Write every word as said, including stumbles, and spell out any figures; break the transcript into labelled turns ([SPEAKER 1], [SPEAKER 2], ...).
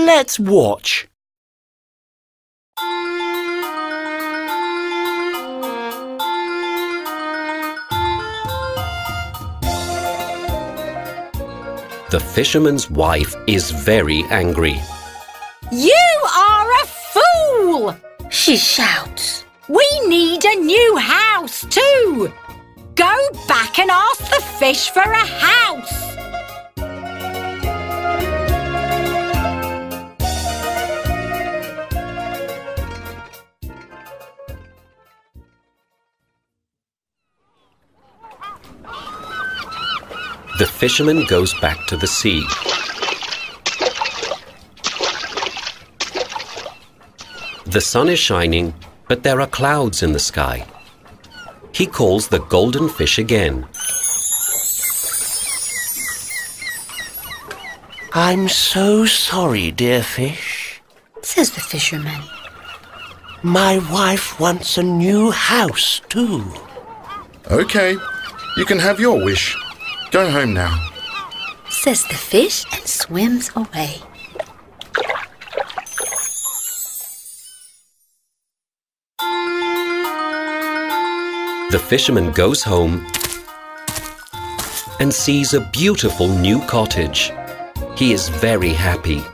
[SPEAKER 1] Let's watch.
[SPEAKER 2] The fisherman's wife is very angry.
[SPEAKER 3] You are a fool!
[SPEAKER 4] She shouts.
[SPEAKER 3] We need a new house too! Go back and ask the fish for a house!
[SPEAKER 2] The fisherman goes back to the sea. The sun is shining, but there are clouds in the sky. He calls the golden fish again.
[SPEAKER 1] I'm so sorry, dear fish,
[SPEAKER 4] says the fisherman.
[SPEAKER 1] My wife wants a new house too.
[SPEAKER 5] Okay, you can have your wish. Go home now,
[SPEAKER 4] says the fish and swims away.
[SPEAKER 2] The fisherman goes home and sees a beautiful new cottage. He is very happy.